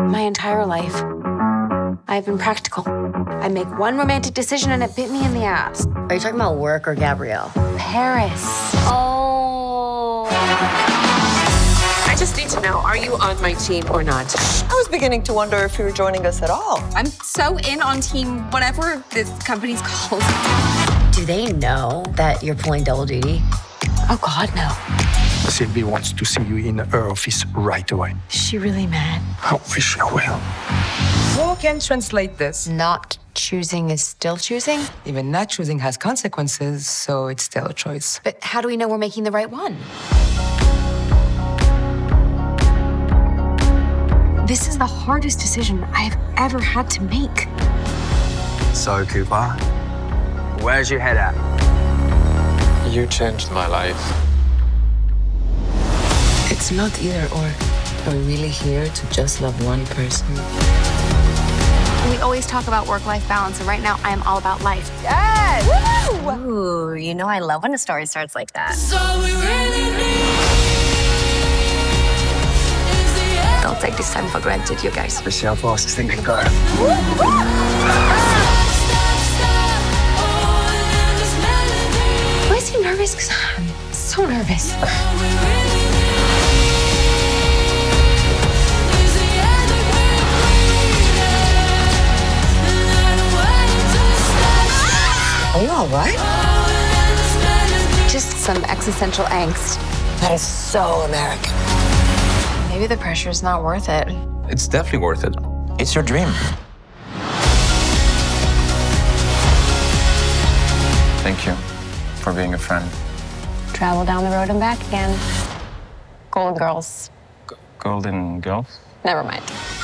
My entire life, I've been practical. I make one romantic decision and it bit me in the ass. Are you talking about work or Gabrielle? Paris. Oh. I just need to know, are you on my team or not? I was beginning to wonder if you were joining us at all. I'm so in on team whatever this company's called. Do they know that you're pulling double duty? Oh, God, no. Sylvie wants to see you in her office right away. Is she really mad? I wish I will. Who can translate this? Not choosing is still choosing? Even not choosing has consequences, so it's still a choice. But how do we know we're making the right one? This is the hardest decision I've ever had to make. So, Cooper, where's your head at? You changed my life. It's not either or. Are we really here to just love one person? We always talk about work-life balance, and right now I am all about life. Yes! Woo! Ooh, you know I love when a story starts like that. Don't take this time for granted, you guys. Let's see how fast this thing can go. Why is he nervous? Because I'm so nervous. Are you all right? Just some existential angst. That is so American. Maybe the pressure's not worth it. It's definitely worth it. It's your dream. Thank you for being a friend. Travel down the road and back again. Golden Girls. Golden Girls? Never mind.